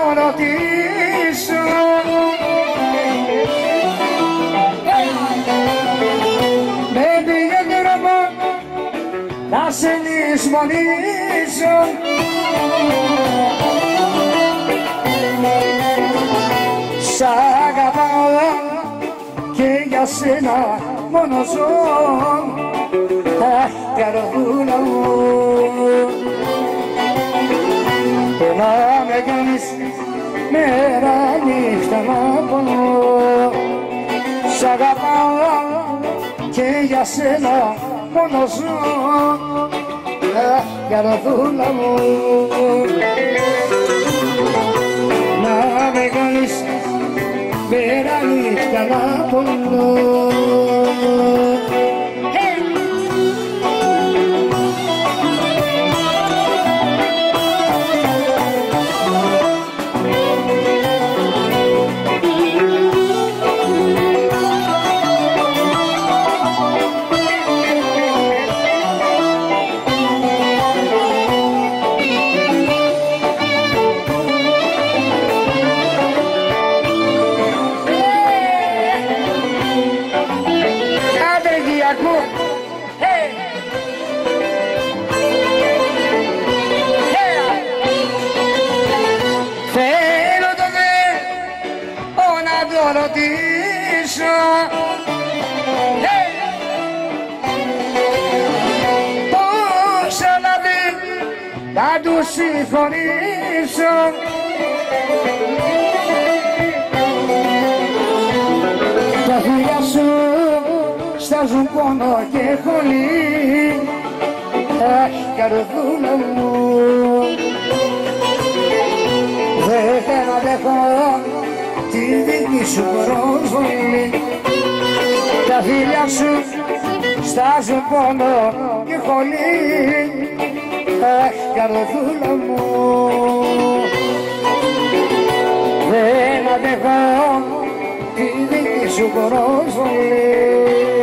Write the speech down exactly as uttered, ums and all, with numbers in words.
ρωτήσω, με πήγε δρόμο να σε λησμονήσω. Σ' αγαπάω και για σένα μόνο ζω, αχ, καρδούλα μου. Να με κάνεις μέρα νύχτα να πονώ. Σ' αγαπάω και για σένα μόνο ζω, αχ, καρδούλα μου. Να με κάνεις μέρα νύχτα να πονώ. Θέλω το Θεό να το ρωτήσω, πώς να δει να του συμφωνήσω. Τα φιλιά σου στάζουν πόνο και χολή, αχ, καρδούλα μου. Δεν θέλω να δέχω τη δική σου προσβολή. Τα φίλια σου στάζουν πόνο και χολή, αχ, καρδούλα μου. Δεν αντέχω τη δική σου προσβολή.